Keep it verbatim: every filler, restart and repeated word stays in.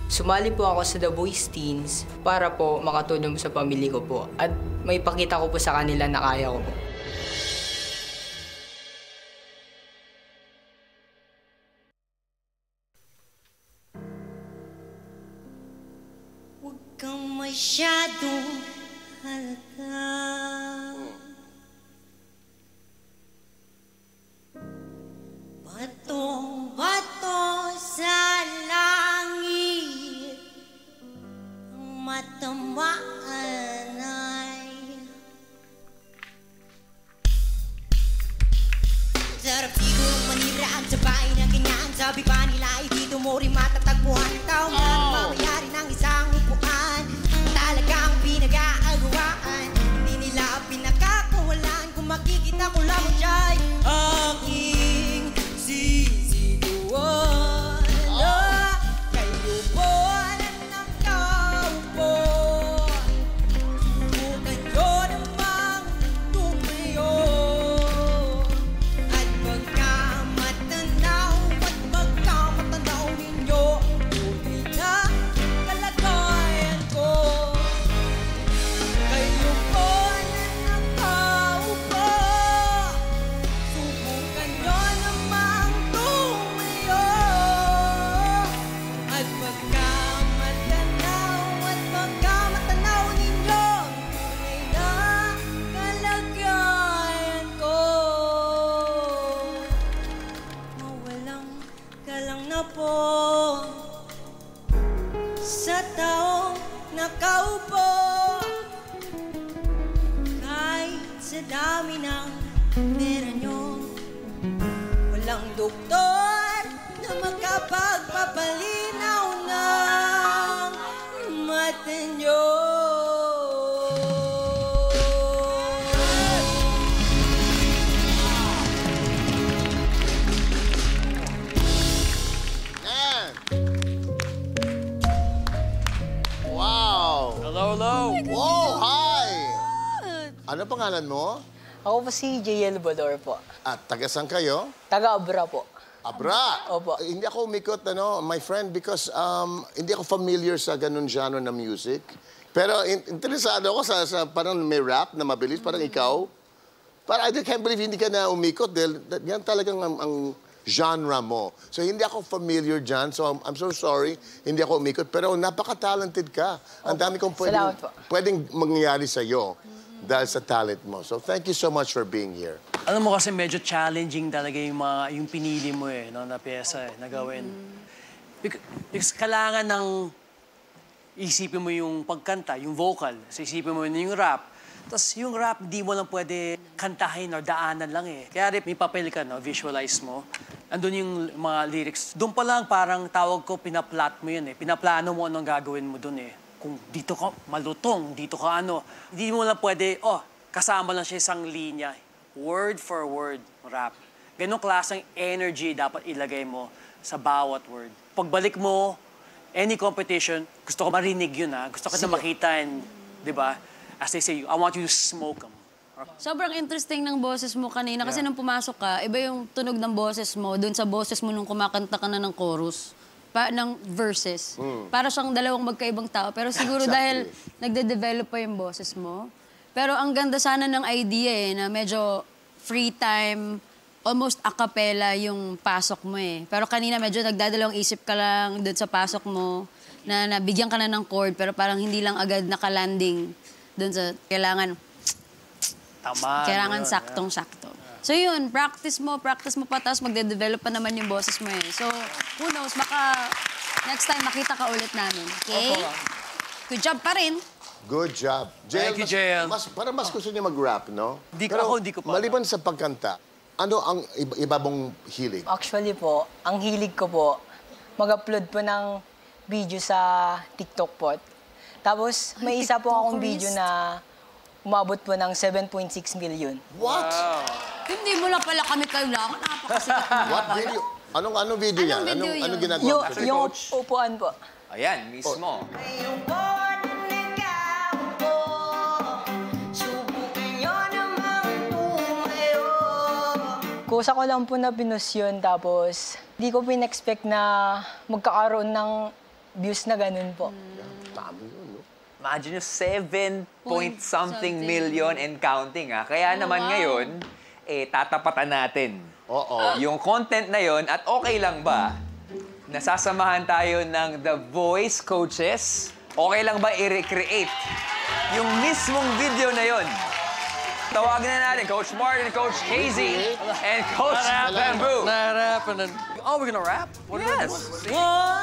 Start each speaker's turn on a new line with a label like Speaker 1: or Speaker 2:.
Speaker 1: Sumali po ako sa The Voice Teens para po makatulong sa pamilya ko po at may pakita ko po sa kanila na kaya ko po.
Speaker 2: Huwag kang masyadong halata. Bato-bato sa langit, ang matamaan ay sarap sigurong maniraan sa bahay na ganyan. Sabi pa nila ay dito mo rin matatagpuan ang taong na mamayari ng isang upuan. Talagang pinag-aagawaan, hindi nila pinakakawalan. Kung makikita ko lamang siya'y aking sisiluan. Ah, kayo po na nakaupo, subukan nyo namang tumayo. At pagka matanaw, at pagka matanaw ninyo, tunay na kalagayan ko. Kayo po na nakaupo, subukan nyo namang tumayo. At pagka matanaw, at pagka matanaw ninyo, tunay na kalagayan ko. Mawalang galang na po sa taong nakaupo. Kahit sa dami ng pera nyo, walang doktor na makapagpapalinaw ng mata nyo.
Speaker 3: Yan! Wow!
Speaker 4: Hello, hello.
Speaker 3: Wow, hi! Ano pangalan mo?
Speaker 1: Ako po si J L Bador po.
Speaker 3: At taga saan kayo?
Speaker 1: Taga-Abra po.
Speaker 3: Abra!
Speaker 1: Opo.
Speaker 3: Eh, hindi ako umikot, ano, my friend, because um, hindi ako familiar sa ganun genre na music. Pero in interesado ako sa, sa parang may rap na mabilis, parang ikaw. Parang I can't believe hindi ka na umikot dahil yan talagang ang, ang genre mo. So hindi ako familiar dyan, so I'm, I'm so sorry, hindi ako umikot. Pero napaka-talented ka. Ang dami kong pwedeng,
Speaker 1: Salamat po.
Speaker 3: pwedeng mangyayari sa'yo dahil sa talent mo. So thank you so much for being here.
Speaker 4: Alam mo kasi medyo challenging talaga yung, mga, yung pinili mo eh, no, na pyesa eh, na gawin. Because, because kailangan ng isipin mo yung pagkanta, yung vocal. So isipin mo yung rap. Tapos yung rap, di mo lang pwede kantahin or daanan lang eh. Kaya rin, may papel ka, no? Visualize mo. Andun yung mga lyrics. Doon pa lang parang tawag ko, pinaplot mo yun eh. Pinaplano mo anong gagawin mo doon eh. Kung dito ka malutong, dito ka ano. Hindi mo lang pwede, oh, kasama lang siya isang linya. Word for word, rap. Ganong klaseng energy dapat ilagay mo sa bawat word. Pagbalik mo, any competition, gusto ko marinig yun ha. Gusto ko na makita and, di ba? As they say, I want you to smoke them.
Speaker 5: Sobrang interesting ng boses mo kanina kasi
Speaker 4: Yeah.
Speaker 5: nung pumasok ka, iba yung tunog ng boses mo dun sa boses mo nung kumakanta ka na ng chorus. Pa, ng verses. Para siyang dalawang magkaibang tao. Pero siguro
Speaker 3: Exactly.
Speaker 5: dahil nagde-develop pa yung boses mo. Pero ang ganda sana ng idea eh, na medyo free time, almost a cappella yung pasok mo eh. Pero kanina medyo nagdadalawang isip ka lang dun sa pasok mo, na nabigyan ka na ng chord, pero parang hindi lang agad nakalanding dun sa kailangan,
Speaker 4: Tama.
Speaker 5: kailangan
Speaker 4: yun,
Speaker 5: saktong-sakto. So yun, practice mo, practice mo pa, tapos magde-develop pa naman yung boses mo eh. So, who knows, baka next time makita ka ulit namin, okay? Good job pa rin.
Speaker 3: Good job.
Speaker 4: Thank you,
Speaker 3: mas,
Speaker 4: J L.
Speaker 3: Mas, parang mas gusto niya mag-rap, no?
Speaker 4: Di ko-
Speaker 3: Pero
Speaker 4: ako, di ko pa.
Speaker 3: maliban sa pagkanta, ano ang iba, iba mong hilig?
Speaker 1: Actually po, ang hilig ko po, mag-upload po ng video sa TikTok po. Tapos, may isa po akong video na umabot po ng seven point six million.
Speaker 3: What?
Speaker 5: Hindi mo lang pala kami kailangan. Napakasikat mo.
Speaker 3: What video? Anong anong video
Speaker 5: Anong
Speaker 3: yan?
Speaker 5: video
Speaker 3: anong,
Speaker 5: yun?
Speaker 3: anong ginagawa
Speaker 1: Yung,
Speaker 3: mo?
Speaker 1: yung upuan po.
Speaker 6: Ayan, mismo.
Speaker 2: Ngayong buwan nagkaupo, subukan nyo namang tumayo.
Speaker 1: Kusa ko lang po na pinus yun, tapos di ko pin-expect na magkakaroon ng views na ganun po.
Speaker 3: Dami yun, no?
Speaker 6: Imagine nyo, seven point
Speaker 5: Point
Speaker 6: something
Speaker 5: something.
Speaker 6: million and counting, ah. Kaya naman
Speaker 5: wow.
Speaker 6: ngayon, eh, tatapatan natin
Speaker 3: Oo.
Speaker 6: yung content na yon at okay lang ba? Nasasamahan tayo ng The Voice coaches. Okay lang ba i-recreate yung mismong video na yon? Tawagin na natin Coach Martin, Coach Hazy, and Coach Bamboo.
Speaker 4: Na-rap and then... Oh, we're gonna rap? What
Speaker 6: Yes.
Speaker 4: One,